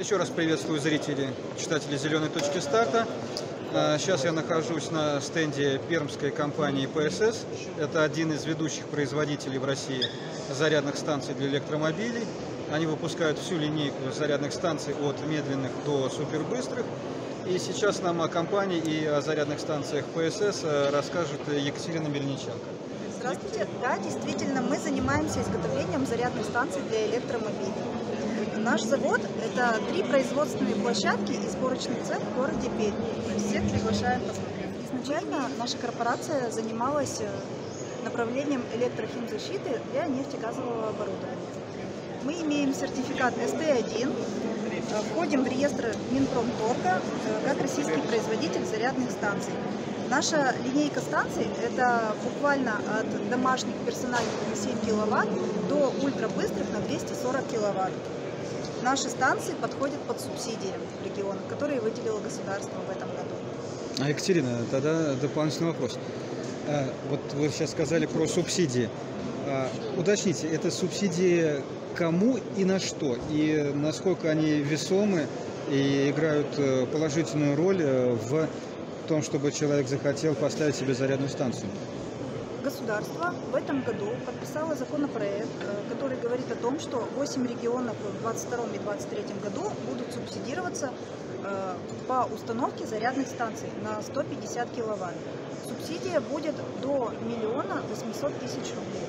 Еще раз приветствую зрителей, читателей «Зеленой точки старта». Сейчас я нахожусь на стенде пермской компании ПСС. Это один из ведущих производителей в России зарядных станций для электромобилей. Они выпускают всю линейку зарядных станций от медленных до супербыстрых. И сейчас нам о компании и о зарядных станциях ПСС расскажет Екатерина Мельниченко. Здравствуйте. Да, действительно, мы занимаемся изготовлением зарядных станций для электромобилей. Наш завод – это 3 производственные площадки и сборочный цех в городе Пермь. Всех приглашаем посмотреть. Изначально наша корпорация занималась направлением электрохимзащиты для нефтегазового оборудования. Мы имеем сертификат СТ1, входим в реестр Минпромторга как российский производитель зарядных станций. Наша линейка станций – это буквально от домашних персональных на 7 киловатт до ультрабыстрых на 240 киловатт. Наши станции подходят под субсидии региона, которые выделило государство в этом году. Екатерина, тогда дополнительный вопрос. Вот вы сейчас сказали про субсидии. Уточните, это субсидии кому и на что? И насколько они весомы и играют положительную роль в том, чтобы человек захотел поставить себе зарядную станцию? Государство в этом году подписало законопроект, который говорит о том, что 8 регионов в 2022 и 2023 году будут субсидироваться по установке зарядных станций на 150 киловатт. Субсидия будет до 1 800 000 рублей.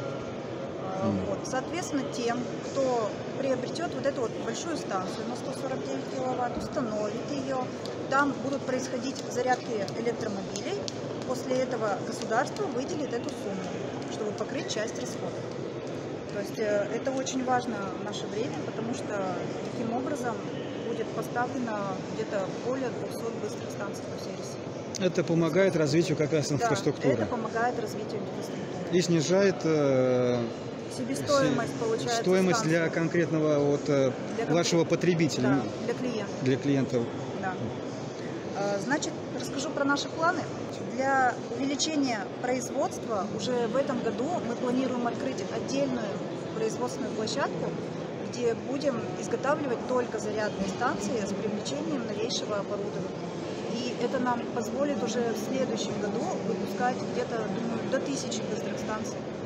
Вот. Соответственно, тем, кто приобретет вот эту вот большую станцию на 149 киловатт, установит ее, там будут происходить зарядки электромобилей. После этого государство выделит эту сумму, чтобы покрыть часть расходов. То есть это очень важно в наше время, потому что таким образом будет поставлено где-то более 200 быстрых станций по всей России. Это помогает развитию как раз инфраструктуры. Да, это помогает развитию инфраструктуры. И снижает себестоимость, получается, стоимость для конкретного вашего потребителя. Да, для клиента. Для клиентов. Да. Значит, расскажу про наши планы. Для увеличения производства уже в этом году мы планируем открыть отдельную производственную площадку, где будем изготавливать только зарядные станции с привлечением новейшего оборудования. И это нам позволит уже в следующем году выпускать где-то, думаю, до 1000 быстрых станций.